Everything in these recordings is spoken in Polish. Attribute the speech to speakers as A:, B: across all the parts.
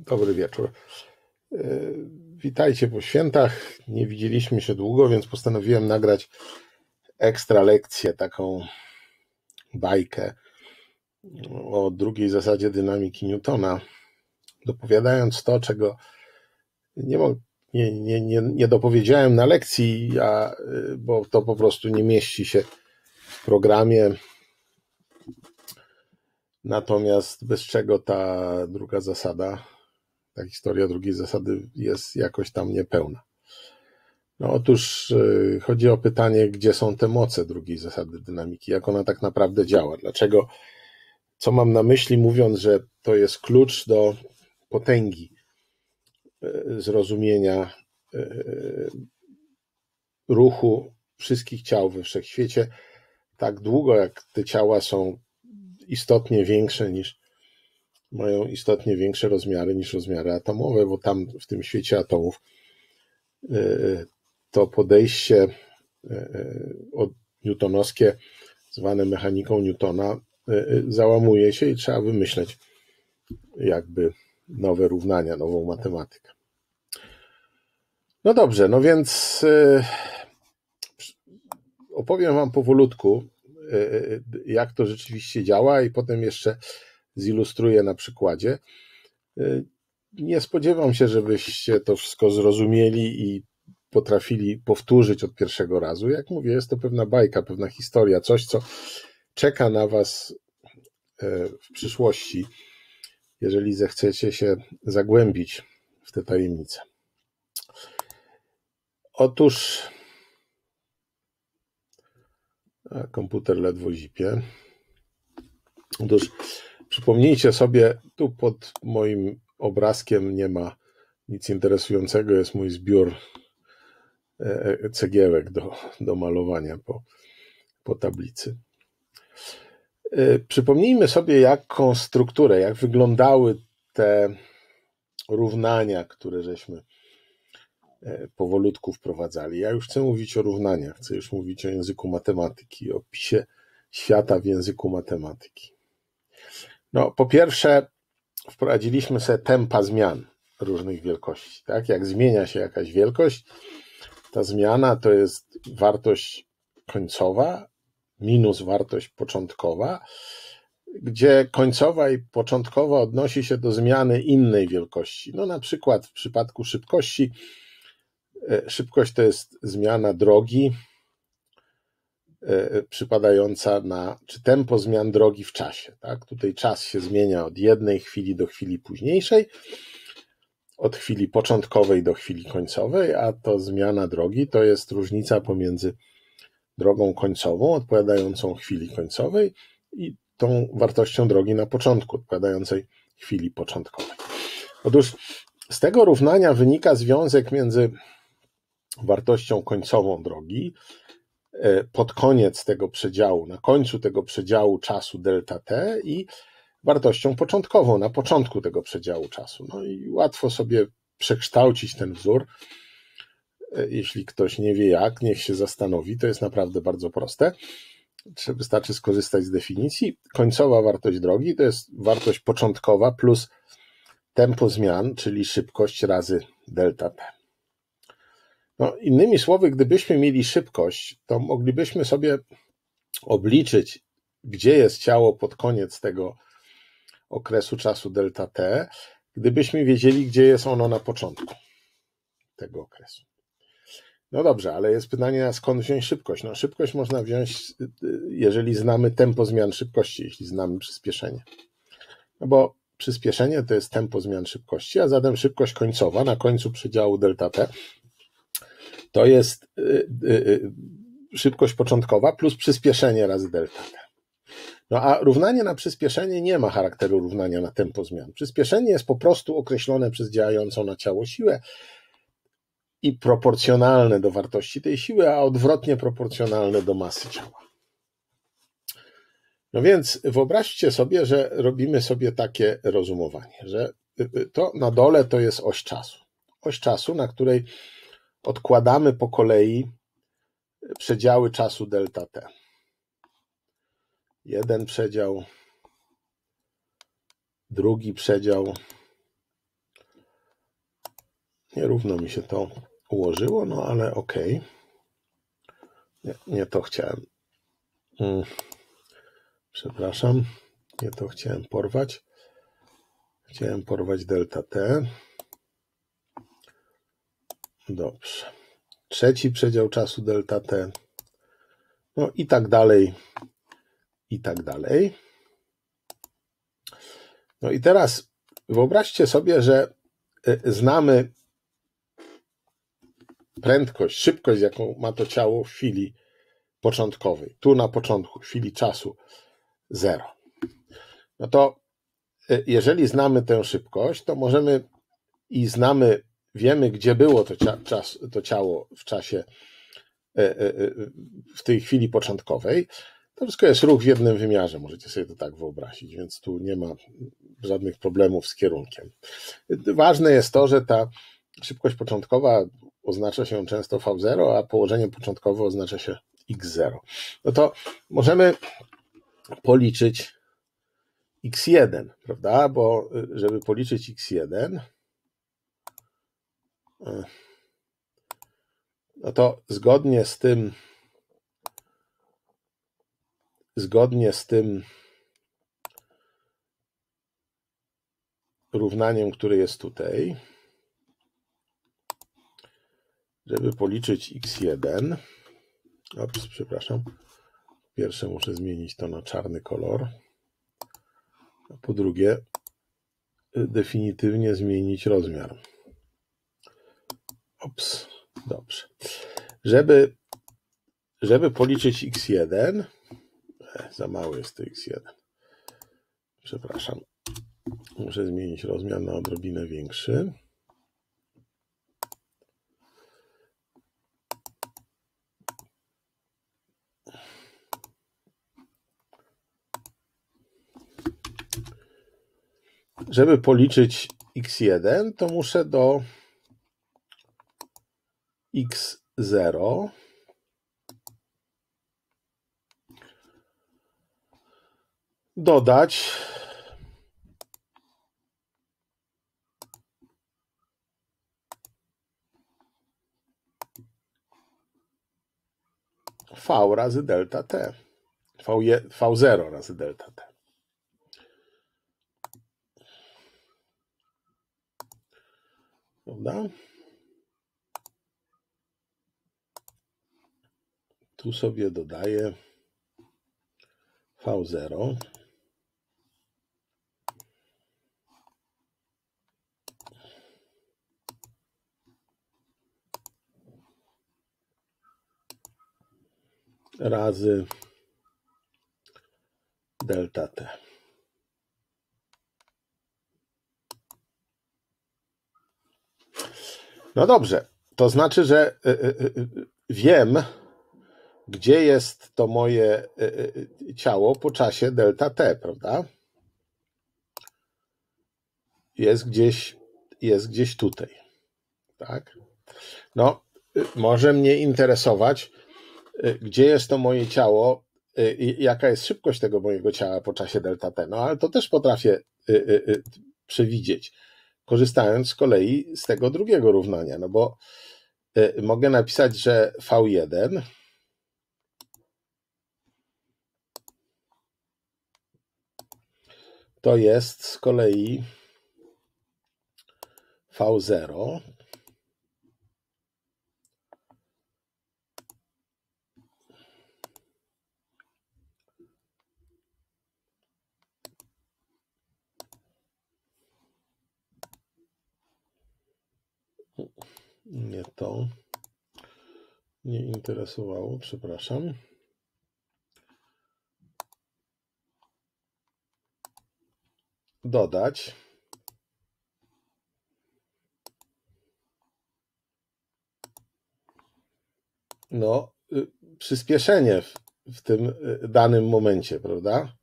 A: Dobry wieczór. Witajcie po świętach. Nie widzieliśmy się długo, więc postanowiłem nagrać ekstra lekcję, taką bajkę o drugiej zasadzie dynamiki Newtona, dopowiadając to, czego nie dopowiedziałem na lekcji, bo to po prostu nie mieści się w programie. Natomiast bez czego ta druga zasada, ta historia drugiej zasady jest jakoś tam niepełna. No otóż chodzi o pytanie, gdzie są te moce drugiej zasady dynamiki, jak ona tak naprawdę działa, dlaczego, co mam na myśli mówiąc, że to jest klucz do potęgi zrozumienia ruchu wszystkich ciał we wszechświecie, tak długo jak te ciała są istotnie większe mają istotnie większe rozmiary niż rozmiary atomowe, bo tam w tym świecie atomów to podejście newtonowskie, zwane mechaniką Newtona, załamuje się i trzeba wymyśleć jakby nowe równania, nową matematykę. No dobrze, no więc opowiem wam powolutku, jak to rzeczywiście działa i potem jeszcze zilustruję na przykładzie. Nie spodziewam się, żebyście to wszystko zrozumieli i potrafili powtórzyć od pierwszego razu. Jak mówię, jest to pewna bajka, pewna historia, coś, co czeka na was w przyszłości, jeżeli zechcecie się zagłębić w te tajemnice. Otóż komputer ledwo zipie. Otóż przypomnijcie sobie, tu pod moim obrazkiem nie ma nic interesującego, jest mój zbiór cegiełek do malowania po tablicy. Przypomnijmy sobie, jaką strukturę, jak wyglądały te równania, które żeśmy powolutku wprowadzali. Ja już chcę mówić o równaniach, chcę już mówić o języku matematyki, o opisie świata w języku matematyki. No, po pierwsze, wprowadziliśmy sobie tempa zmian różnych wielkości. Tak? Jak zmienia się jakaś wielkość, ta zmiana to jest wartość końcowa minus wartość początkowa, gdzie końcowa i początkowa odnosi się do zmiany innej wielkości. No na przykład w przypadku szybkości, szybkość to jest zmiana drogi przypadająca czy tempo zmian drogi w czasie. Tak? Tutaj czas się zmienia od jednej chwili do chwili późniejszej, od chwili początkowej do chwili końcowej, a to zmiana drogi to jest różnica pomiędzy drogą końcową odpowiadającą chwili końcowej i tą wartością drogi na początku odpowiadającej chwili początkowej. Otóż z tego równania wynika związek między wartością końcową drogi pod koniec tego przedziału, na końcu tego przedziału czasu delta t i wartością początkową na początku tego przedziału czasu. No i łatwo sobie przekształcić ten wzór. Jeśli ktoś nie wie jak, niech się zastanowi, to jest naprawdę bardzo proste. Wystarczy skorzystać z definicji. Końcowa wartość drogi to jest wartość początkowa plus tempo zmian, czyli szybkość razy delta t. No, innymi słowy, gdybyśmy mieli szybkość, to moglibyśmy sobie obliczyć, gdzie jest ciało pod koniec tego okresu czasu delta t, gdybyśmy wiedzieli, gdzie jest ono na początku tego okresu. No dobrze, ale jest pytanie, skąd wziąć szybkość? No szybkość można wziąć, jeżeli znamy tempo zmian szybkości, jeśli znamy przyspieszenie. No bo przyspieszenie to jest tempo zmian szybkości, a zatem szybkość końcowa na końcu przedziału delta t to jest szybkość początkowa plus przyspieszenie razy delta t. No a równanie na przyspieszenie nie ma charakteru równania na tempo zmian. Przyspieszenie jest po prostu określone przez działającą na ciało siłę i proporcjonalne do wartości tej siły, a odwrotnie proporcjonalne do masy ciała. No więc wyobraźcie sobie, że robimy sobie takie rozumowanie, że to na dole to jest oś czasu. Oś czasu, na której odkładamy po kolei przedziały czasu delta t. Jeden przedział, drugi przedział, Nierówno mi się to ułożyło, no ale okej. Nie to chciałem. Przepraszam, nie to chciałem porwać. Chciałem porwać delta t. Dobrze. Trzeci przedział czasu delta t. No i tak dalej. I tak dalej. No i teraz wyobraźcie sobie, że znamy prędkość, szybkość, jaką ma to ciało w chwili początkowej. Tu na początku, w chwili czasu 0. No to jeżeli znamy tę szybkość, to możemy i wiemy, gdzie było to ciało w czasie, w tej chwili początkowej. To wszystko jest ruch w jednym wymiarze, możecie sobie to tak wyobrazić, więc tu nie ma żadnych problemów z kierunkiem. Ważne jest to, że ta szybkość początkowa oznacza się często v0, a położenie początkowe oznacza się x0. No to możemy policzyć x1, prawda? Bo żeby policzyć x1, no to zgodnie z tym równaniem, które jest tutaj, żeby policzyć x1, przepraszam, pierwsze muszę zmienić to na czarny kolor, a po drugie definitywnie zmienić rozmiar. Dobrze. Żeby policzyć x1, za mały jest to x1. Przepraszam. Muszę zmienić rozmiar na odrobinę większy. Żeby policzyć x1, to muszę do x0 dodać v razy delta t. V0 razy delta t. Prawda? Tu sobie dodaję v0 razy delta t. No dobrze, to znaczy, że wiem, gdzie jest to moje ciało po czasie delta t, prawda? Jest gdzieś tutaj, tak? No, może mnie interesować, gdzie jest to moje ciało, jaka jest szybkość tego mojego ciała po czasie delta t, no ale to też potrafię przewidzieć, korzystając z kolei z tego drugiego równania, no bo mogę napisać, że v1 to jest z kolei v0 nie to nie interesowało, przepraszam. Dodać przyspieszenie w tym danym momencie, prawda?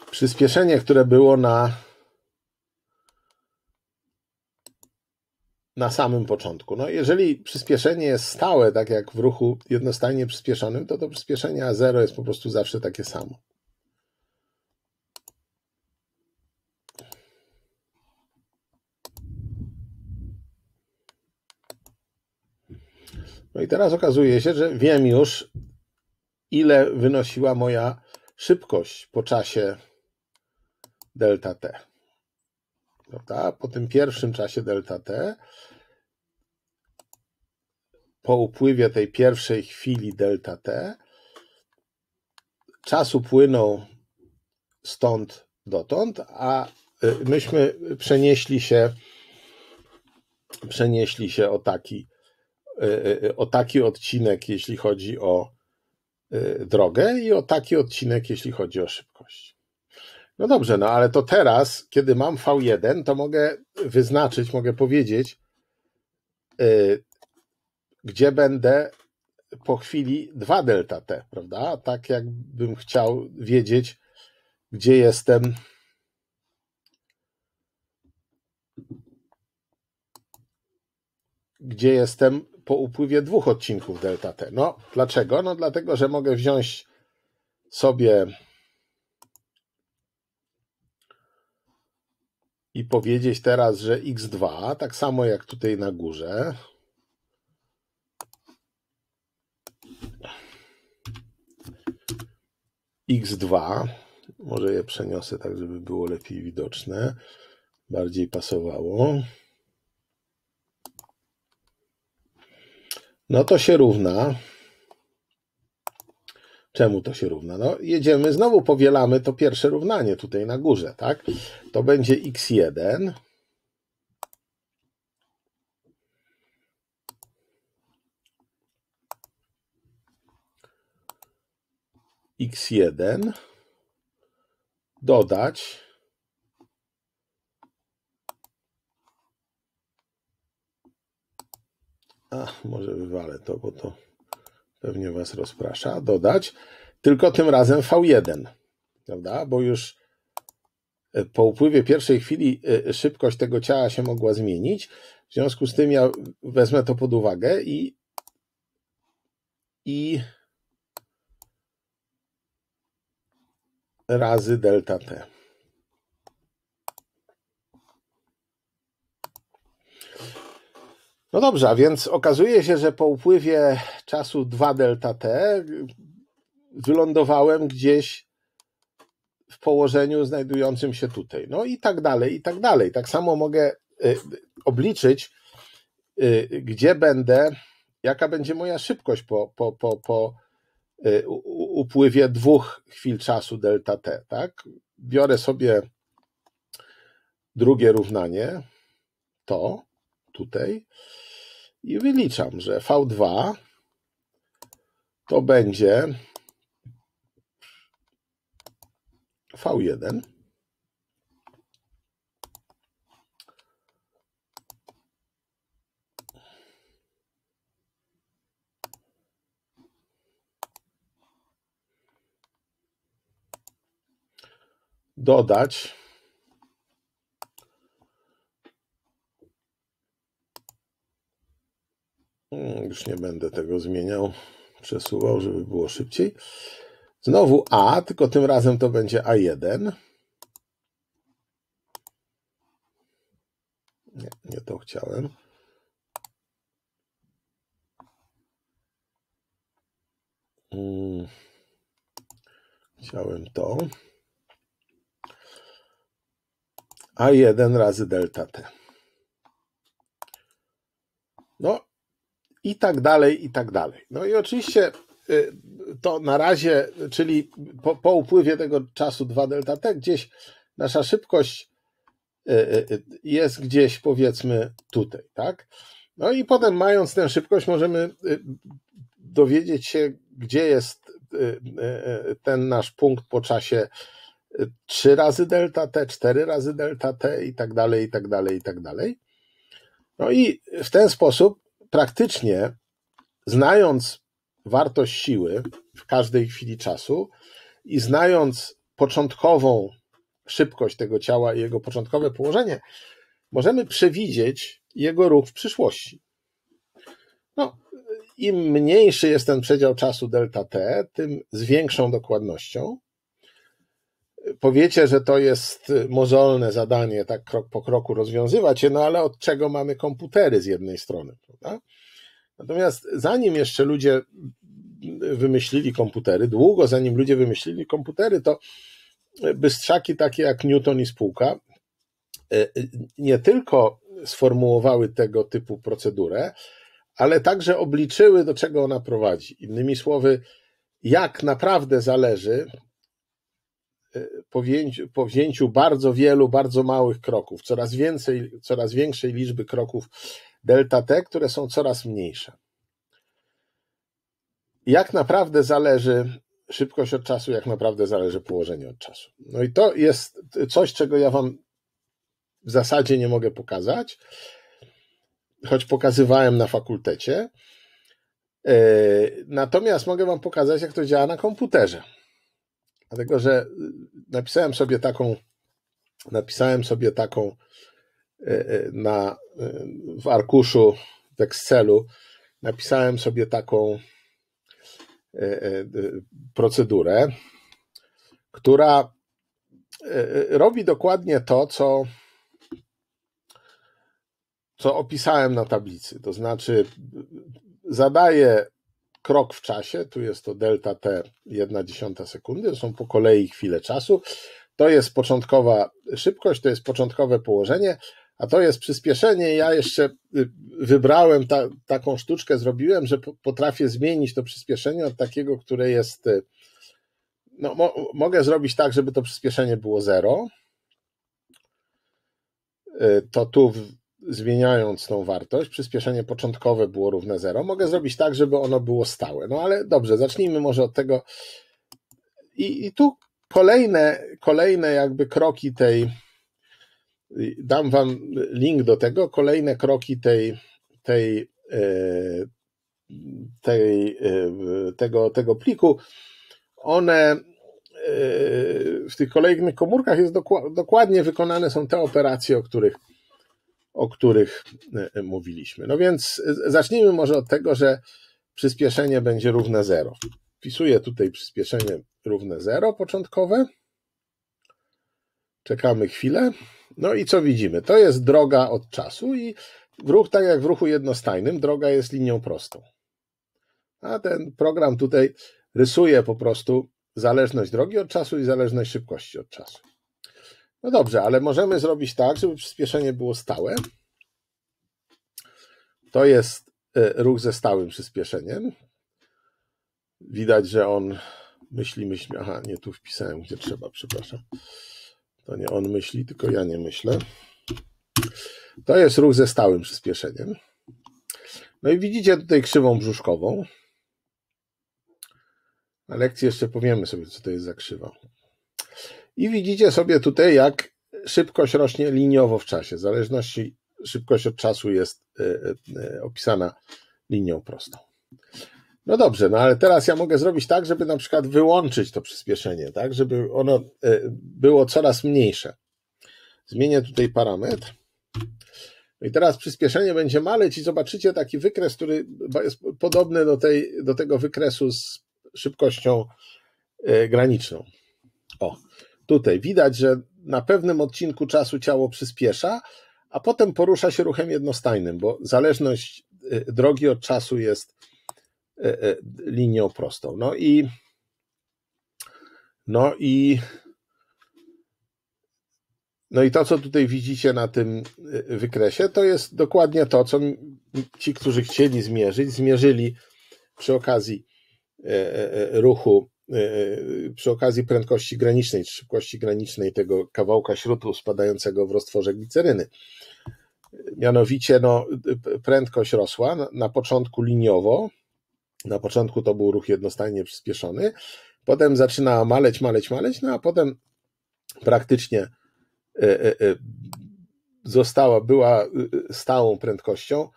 A: Przyspieszenie, które było na samym początku. No jeżeli przyspieszenie jest stałe, tak jak w ruchu jednostajnie przyspieszonym, to przyspieszenie A0 jest po prostu zawsze takie samo. No i teraz okazuje się, że wiem już, ile wynosiła moja szybkość po czasie delta t. Prawda? Po tym pierwszym czasie delta t, po upływie tej pierwszej chwili delta t, czas upłynął stąd dotąd, a myśmy przenieśli się o taki odcinek, jeśli chodzi o drogę, i o taki odcinek, jeśli chodzi o szybkość. No dobrze, no ale to teraz, kiedy mam V1, to mogę wyznaczyć, mogę powiedzieć, gdzie będę po chwili 2 delta t, prawda? Tak jakbym chciał wiedzieć, gdzie jestem po upływie 2 odcinków delta t. No, dlaczego? No dlatego, że mogę wziąć sobie i powiedzieć teraz, że x2, tak samo jak tutaj na górze, x2, może je przeniosę tak, żeby było lepiej widoczne, bardziej pasowało. No to się równa. Czemu to się równa? No jedziemy, znowu powielamy to pierwsze równanie tutaj na górze, tak? To będzie x1 dodać może wywalę to, bo to pewnie was rozprasza. Dodać, tylko tym razem V1, prawda? Bo już po upływie pierwszej chwili szybkość tego ciała się mogła zmienić. W związku z tym ja wezmę to pod uwagę i razy delta t. No dobrze, a więc okazuje się, że po upływie czasu 2 delta t wylądowałem gdzieś w położeniu znajdującym się tutaj. No i tak dalej, i tak dalej. Tak samo mogę obliczyć, gdzie będę, jaka będzie moja szybkość po upływie 2 chwil czasu delta t. Tak? Biorę sobie drugie równanie, to tutaj, i wyliczam, że V2 to będzie V1 dodać już nie będę tego zmieniał, przesuwał, żeby było szybciej. Znowu A, tylko tym razem to będzie A1. Nie to chciałem. Chciałem to. A1 razy delta t. No i tak dalej, i tak dalej. No i oczywiście to na razie, czyli po upływie tego czasu 2 delta t, gdzieś nasza szybkość jest gdzieś, powiedzmy, tutaj, tak? No i potem, mając tę szybkość, możemy dowiedzieć się, gdzie jest ten nasz punkt po czasie 3 razy delta t, 4 razy delta t i tak dalej, i tak dalej, i tak dalej. No i w ten sposób praktycznie, znając wartość siły w każdej chwili czasu i znając początkową szybkość tego ciała i jego początkowe położenie, możemy przewidzieć jego ruch w przyszłości. No, im mniejszy jest ten przedział czasu delta t, tym z większą dokładnością. Powiecie, że to jest mozolne zadanie, tak krok po kroku rozwiązywać je, no ale od czego mamy komputery z jednej strony, prawda? Natomiast zanim jeszcze ludzie wymyślili komputery, długo zanim ludzie wymyślili komputery, to bystrzaki takie jak Newton i spółka nie tylko sformułowały tego typu procedurę, ale także obliczyły, do czego ona prowadzi. Innymi słowy, jak naprawdę zależy po wzięciu bardzo wielu, bardzo małych kroków, coraz większej liczby kroków delta t, które są coraz mniejsze. Jak naprawdę zależy szybkość od czasu, jak naprawdę zależy położenie od czasu. No i to jest coś, czego ja wam w zasadzie nie mogę pokazać, choć pokazywałem na fakultecie. Natomiast mogę wam pokazać, jak to działa na komputerze. Dlatego, że napisałem sobie taką w arkuszu w Excelu, napisałem sobie taką procedurę, która robi dokładnie to, co opisałem na tablicy. To znaczy zadaje krok w czasie, tu jest to delta t 1/10 sekundy, to są po kolei chwile czasu, to jest początkowa szybkość, to jest początkowe położenie, a to jest przyspieszenie. Ja jeszcze wybrałem taką sztuczkę, zrobiłem, że potrafię zmienić to przyspieszenie od takiego, które jest, no mogę zrobić tak, żeby to przyspieszenie było 0, to tu zmieniając tą wartość, przyspieszenie początkowe było równe 0. Mogę zrobić tak, żeby ono było stałe. No ale dobrze, zacznijmy może od tego. I tu kolejne jakby kroki dam wam link do tego, kolejne kroki tego pliku, one w tych kolejnych komórkach jest dokładnie wykonane są te operacje, o których mówiliśmy. No więc zacznijmy może od tego, że przyspieszenie będzie równe 0. Wpisuję tutaj przyspieszenie równe 0 początkowe. Czekamy chwilę. No i co widzimy? To jest droga od czasu i tak jak w ruchu jednostajnym, droga jest linią prostą. A ten program tutaj rysuje po prostu zależność drogi od czasu i zależność szybkości od czasu. No dobrze, ale możemy zrobić tak, żeby przyspieszenie było stałe. To jest ruch ze stałym przyspieszeniem. Widać, że on myśli. Aha, nie tu wpisałem, gdzie trzeba, przepraszam. To nie on myśli, tylko ja nie myślę. To jest ruch ze stałym przyspieszeniem. No i widzicie tutaj krzywą brzuszkową. Na lekcji jeszcze powiemy sobie, co to jest za krzywa. I widzicie sobie tutaj, jak szybkość rośnie liniowo w czasie. W zależności szybkość od czasu jest opisana linią prostą. No dobrze, no ale teraz ja mogę zrobić tak, żeby na przykład wyłączyć to przyspieszenie, tak, żeby ono było coraz mniejsze. Zmienię tutaj parametr. No i teraz przyspieszenie będzie maleć i zobaczycie taki wykres, który jest podobny do tego wykresu z szybkością graniczną. O, tutaj widać, że na pewnym odcinku czasu ciało przyspiesza, a potem porusza się ruchem jednostajnym, bo zależność drogi od czasu jest linią prostą. No i to, co tutaj widzicie na tym wykresie, to jest dokładnie to, co ci, którzy chcieli zmierzyli przy okazji ruchu, przy okazji prędkości granicznej, czy szybkości granicznej tego kawałka śrutu spadającego w roztworze gliceryny. Mianowicie prędkość rosła na początku liniowo, na początku to był ruch jednostajnie przyspieszony, potem zaczynała maleć, no a potem praktycznie była stałą prędkością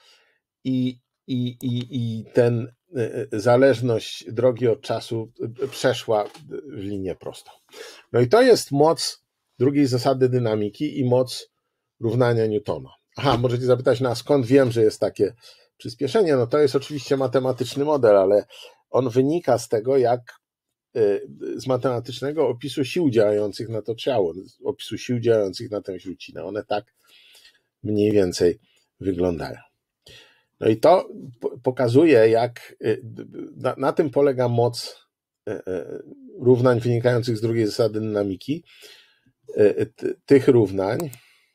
A: i ten zależność drogi od czasu przeszła w linię prostą. No i to jest moc drugiej zasady dynamiki i moc równania Newtona. Aha, możecie zapytać, no a skąd wiem, że jest takie przyspieszenie? No to jest oczywiście matematyczny model, ale on wynika z tego, z matematycznego opisu sił działających na to ciało, opisu sił działających na tę śrucinę. One tak mniej więcej wyglądają. No i to pokazuje, jak na tym polega moc równań wynikających z drugiej zasady dynamiki. Tych równań,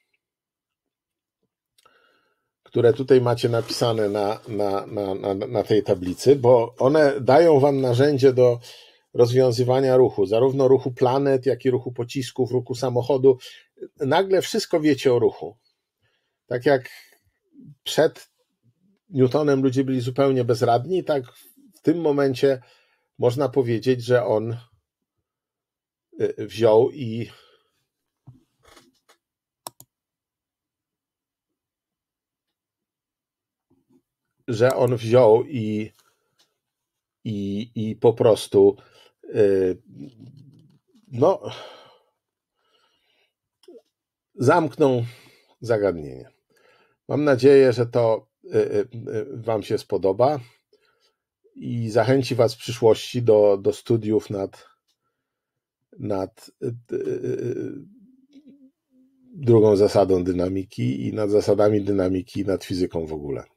A: które tutaj macie napisane na tej tablicy, bo one dają wam narzędzie do rozwiązywania ruchu, zarówno ruchu planet, jak i ruchu pocisków, ruchu samochodu. Nagle wszystko wiecie o ruchu. Tak jak przed Newtonem ludzie byli zupełnie bezradni, tak w tym momencie można powiedzieć, że on wziął i po prostu no, zamknął zagadnienie. Mam nadzieję, że to wam się spodoba i zachęci was w przyszłości do studiów nad drugą zasadą dynamiki i nad zasadami dynamiki, nad fizyką w ogóle.